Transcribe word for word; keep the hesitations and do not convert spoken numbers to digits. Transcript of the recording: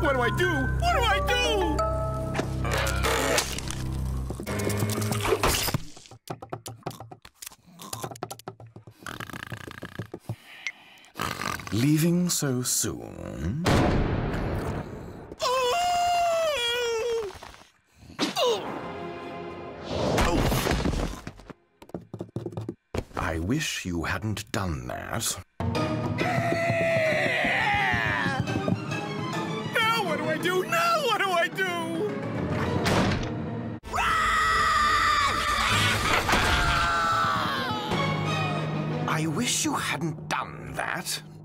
What do I do? What do I do? Leaving so soon? I wish you hadn't done that. Now what do I do? Now what do I do? I wish you hadn't done that.